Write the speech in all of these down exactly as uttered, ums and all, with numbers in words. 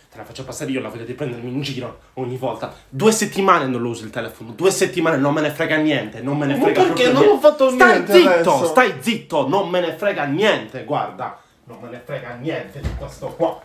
te la faccio passare io, la voglio di prendermi in giro ogni volta. Due settimane non lo uso il telefono, due settimane non me ne frega niente, non me ne frega Ma perché? proprio Non ho fatto stai niente zitto, adesso. stai zitto, non me ne frega niente, guarda. Non me ne frega niente di questo qua.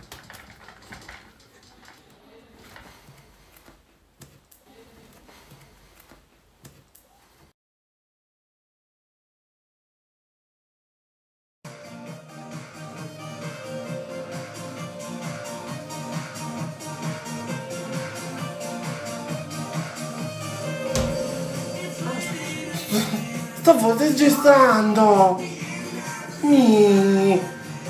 Stavo registrando. Mi.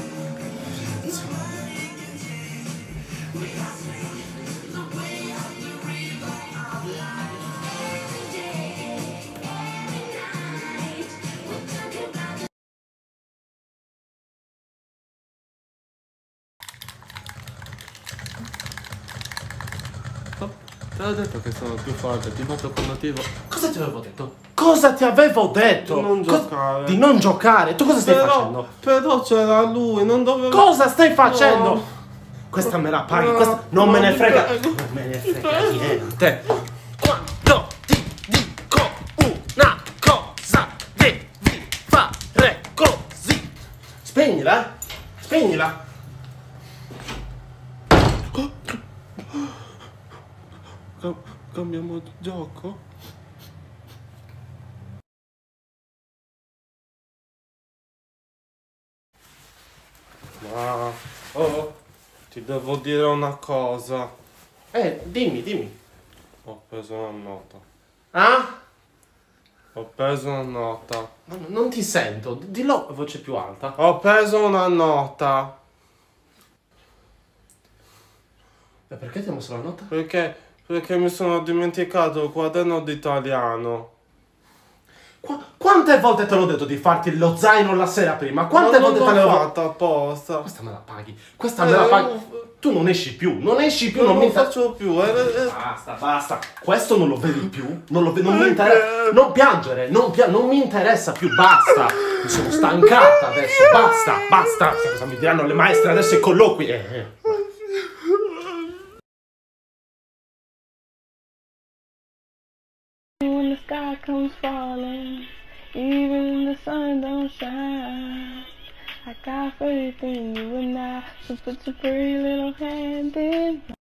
Te l'ho detto che sono più forte, ti fatto conduttivo. Cosa ti avevo detto? Cosa ti avevo detto? Di non Cos- giocare. Di non giocare. Tu cosa stai Però, facendo? però c'era lui, non dovevo. Cosa stai facendo? No. Questa me la paghi, No, questa non no, me ne mi frega. prego. Non me ne frega niente. Quando ti dico una cosa, devi fare così. Spegnila. Spegnila. Cam- cambiamo gioco? Ma. Oh, ti devo dire una cosa. Eh, dimmi, dimmi. Ho preso una nota. Ah? Ho preso una nota. Ma no- non ti sento. Dillo a voce più alta. Ho preso una nota. E perché ti ho messo la nota? Perché, perché mi sono dimenticato il quaderno d'italiano. Qu- quante volte te l'ho detto di farti lo zaino la sera prima? Quante Ma volte te non l'ho l'avevo fatta apposta. Questa me la paghi. Questa Eh, me la paghi. non- Tu non esci più. Non esci più. Non, Non, lo mi inter- faccio più. eh, eh. Basta, basta. Questo non lo vedi più. Non lo ve- non mi Perché? interessa. Non piangere. Non, pia- non mi interessa più. Basta. Mi sono stancata adesso. Basta, basta. Sai cosa mi diranno le maestre adesso ai colloqui? Eh, eh. When the sky comes falling, even the sun don't shine, I got faith in you and I, so put your pretty little hand in mine.